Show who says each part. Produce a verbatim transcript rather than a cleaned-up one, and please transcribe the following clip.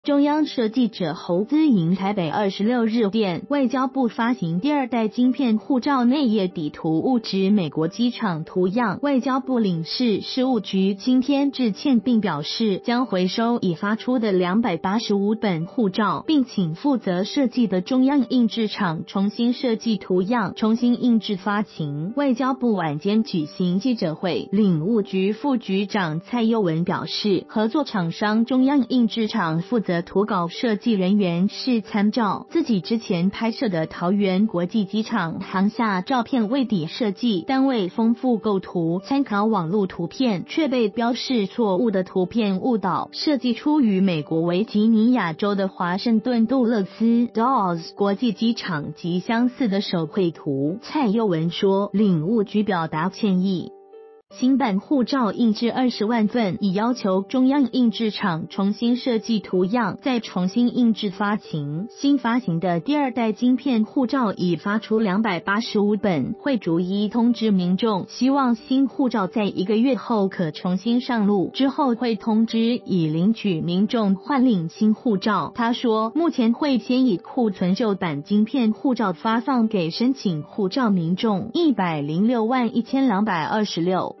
Speaker 1: 中央社记者侯姿莹台北二十六日电，外交部发行第二代晶片护照内页底图误指美国机场图样，外交部领事事务局今天致歉并表示将回收已发出的两百八十五本护照，并请负责设计的中央印制厂重新设计图样，重新印制发行。外交部晚间举行记者会，领务局副局长蔡佑文表示，合作厂商中央印制厂负责的图稿设计人员是参照自己之前拍摄的桃园国际机场航厦照片为底设计，单位丰富构图，参考网络图片却被标示错误的图片误导，设计出与美国维吉尼亚州的华盛顿杜勒斯 Dulles 国际机场极相似的手绘图。蔡佑文说，领务局表达歉意。新版护照印制二十万份，已要求中央印制厂重新设计图样，再重新印制发行。新发行的第二代晶片护照已发出两百八十五本，会逐一通知民众，希望新护照在一个月后可重新上路，之后会通知已领取民众换领新护照。他说，目前会先以库存旧版晶片护照发放给申请护照民众一百零六万一千两百二十六。